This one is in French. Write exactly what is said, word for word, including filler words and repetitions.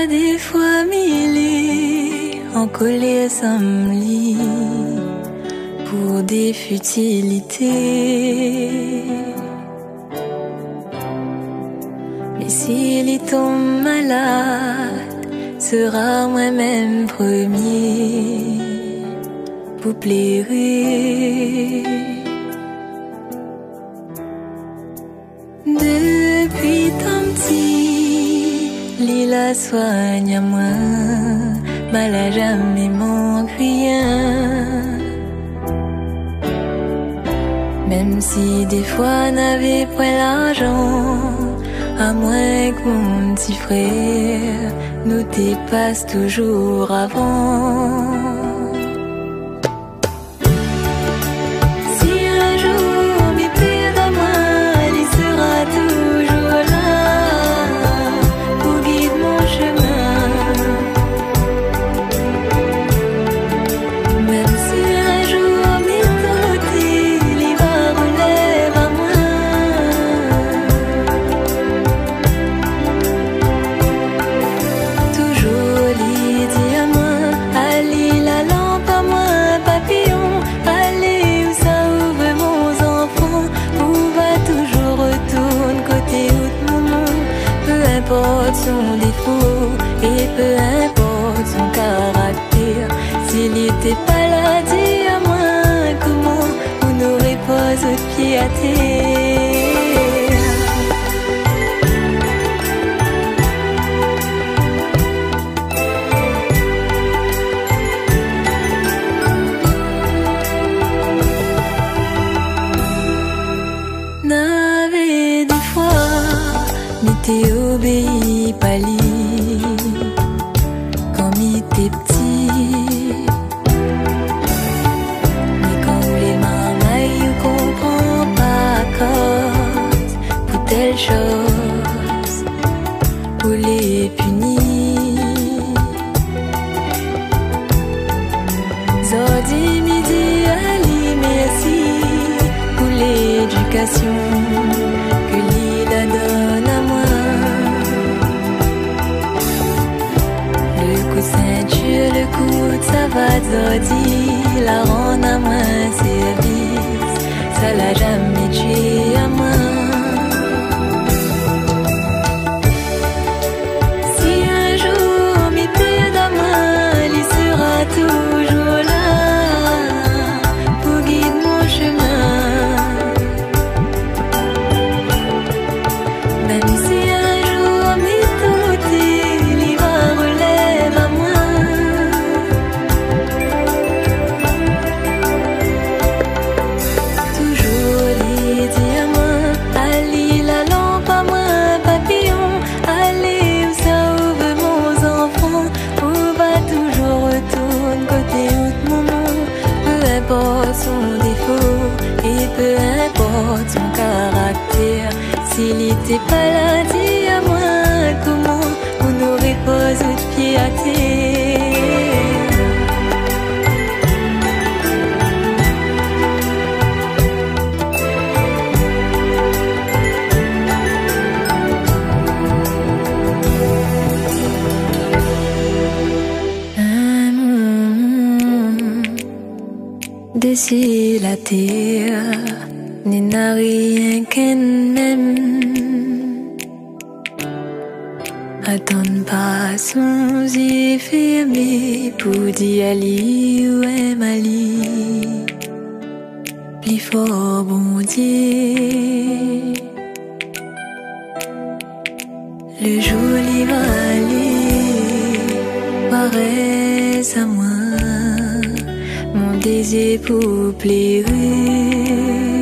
des fois mille en colère sans lit pour des futilités. Mais s'il y tombe malade, sera moi-même premier pour plairer. Depuis tant petit, Lila soigne à moi, mal à jamais manque rien. Même si des fois n'avait pas l'argent, à moins que mon petit frère nous dépasse toujours avant. Peu importe son défaut et peu importe son caractère, s'il était pas là, dis à moi comment vous n'aurez pas autre pied à terre. N'avait des fois m'était obéi pas lui quand m'était petit. Mais quand les mamans ne comprennent pas cause pour telle chose, pour les punir. Zodi midi Ali merci pour l'éducation que Lila donne à moi. Ceinture, le coup de savate, Zodi, la rend à moi service, ça l'a jamais tué à moi. Si un jour m'y perd à moi, il sera toujours là pour guider mon chemin. Même si un jour m'y touté, il va relève à moi. Toujours les dit à moi, allez la lampe à moi, papillon, allez où ça ouvre mon enfant, où va toujours retourne côté haut mon monde. Peu importe son défaut et peu importe son caractère, s'il était pas là, dis à moi comment vous n'aurez pas autre pied à terre. Un monde d'ici la terre n'a rien qu'un même. Attends pas son yeux fermés pour dire Ali ou Mali. Plus fort bon Dieu. Le jour il va aller, paraît à moi, mon désir pour plaire.